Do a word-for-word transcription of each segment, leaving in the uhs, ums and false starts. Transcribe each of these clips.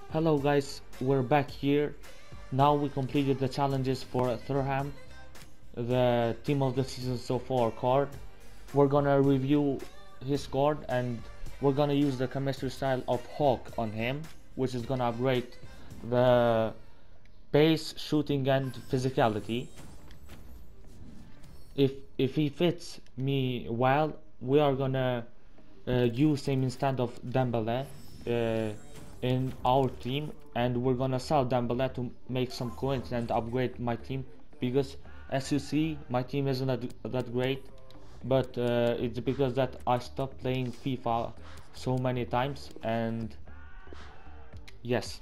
Hello guys, we're back here. Now we completed the challenges for Thurham, the team of the season so far card. We're gonna review his card and we're gonna use the chemistry style of Hawk on him, which is gonna upgrade the pace, shooting and physicality. If if he fits me well, we are gonna uh, use him instead of Dembele uh, in our team, and we're gonna sell Dembele to make some coins and upgrade my team, because as you see my team isn't that, that great, but uh, it's because that I stopped playing FIFA so many times. And yes,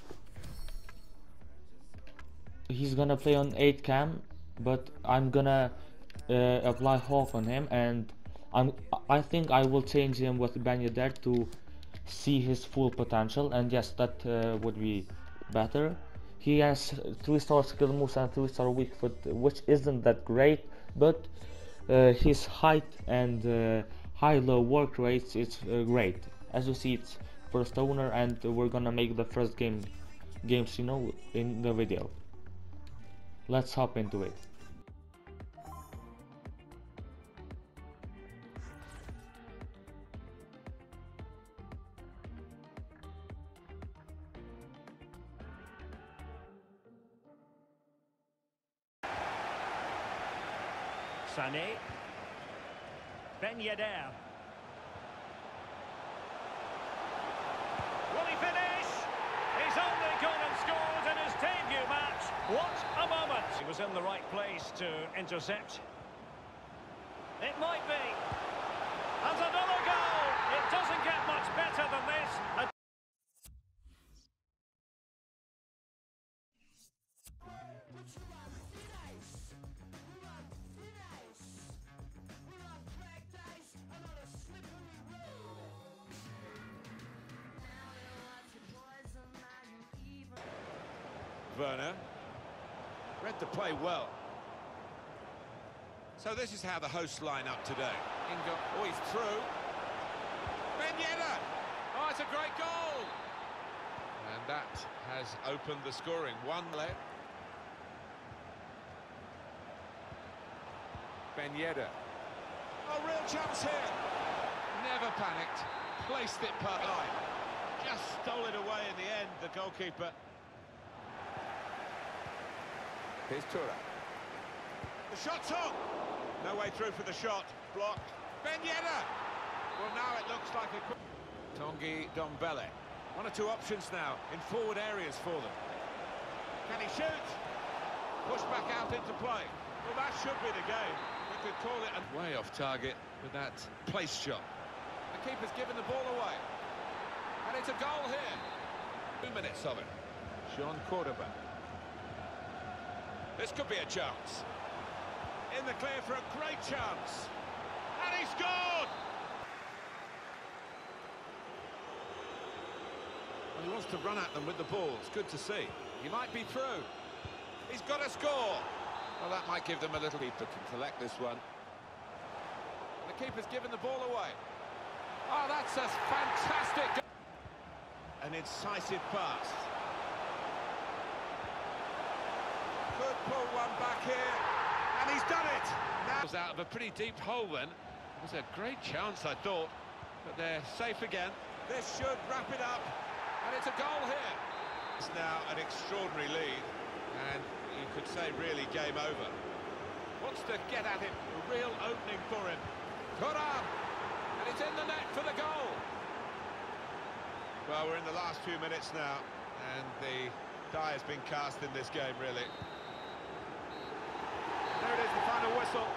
he's gonna play on eight cam, but I'm gonna uh, apply Hawk on him, and I'm I think I will change him with Ben Yedder to see his full potential, and yes, that uh, would be better. He has three star skill moves and three star weak foot, which isn't that great, but uh, his height and uh, high low work rates is uh, great. As you see, it's first owner, and we're gonna make the first game games you know in the video. Let's hop into it. Sané. Ben Yedder. Will he finish? He's only gone and scored in his debut match. What a moment! He was in the right place to intercept. It might be. And another goal! It doesn't get much better than this. A Werner read the play well. So this is how the hosts line up today. Ingo, oh, he's through. Ben Yedder! Oh, it's a great goal! And that has opened the scoring. One left. Ben Yedder. Oh, real chance here. Never panicked. Placed it per line. Just stole it away in the end, the goalkeeper. Here's Tura. The shot's on! No way through for the shot. Blocked. Ben Yedder! Well, now it looks like a... Tanguy Ndombele. One or two options now in forward areas for them. Can he shoot? Push back out into play. Well, that should be the game. We could call it a... Way off target with that place shot. The keeper's given the ball away. And it's a goal here. Two minutes of it. Jean Cordoba. This could be a chance. In the clear for a great chance. And he scored! Well, he wants to run at them with the ball. It's good to see. He might be through. He's got to score. Well, that might give them a little... Keeper can collect this one. The keeper's given the ball away. Oh, that's a fantastic... An incisive pass. Could pull one back here, and he's done it! Now was out of a pretty deep hole then. It was a great chance, I thought, but they're safe again. This should wrap it up, and it's a goal here. It's now an extraordinary lead, and you could say really game over. Wants to get at him, a real opening for him. Thuram, and it's in the net for the goal. Well, we're in the last few minutes now, and the die has been cast in this game, really. There it is, the final whistle.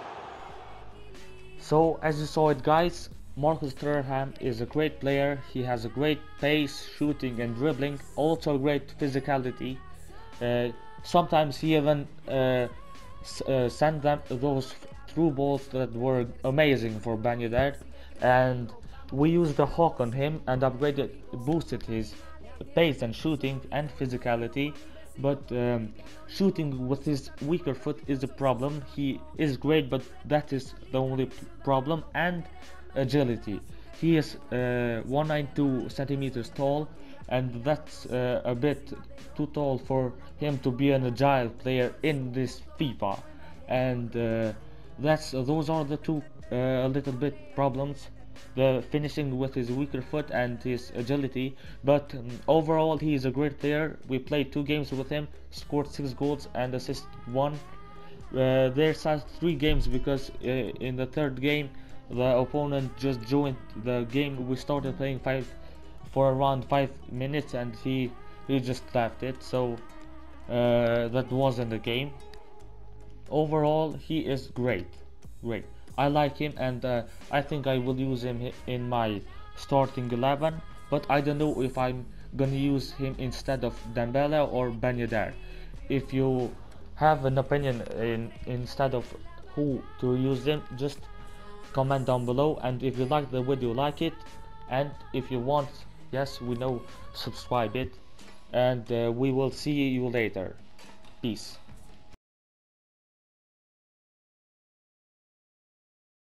So as you saw it guys, Marcus Thuram is a great player. He has a great pace, shooting and dribbling, also great physicality. Uh, sometimes he even uh, uh, sent them those through balls that were amazing for Ben Yedder, and we used the Hawk on him and upgraded, boosted his pace and shooting and physicality. But um, shooting with his weaker foot is a problem. He is great, but that is the only problem. And agility. He is uh, one hundred ninety-two centimeters tall, and that's uh, a bit too tall for him to be an agile player in this FIFA. And uh, that's those are the two uh, little bit problems: the finishing with his weaker foot and his agility. But um, overall, he is a great player. We played two games with him, scored six goals and assisted one. Uh, there's uh, three games because uh, in the third game the opponent just joined the game. We started playing five for around five minutes and he he just left it, so uh, that wasn't the game. Overall, he is great, great. I like him, and uh, I think I will use him in my starting eleven, but I don't know if I'm gonna use him instead of Dembele or Ben Yedder. If you have an opinion in instead of who to use them, just comment down below. And if you like the video, like it, and if you want, yes we know, subscribe it, and uh, we will see you later. Peace.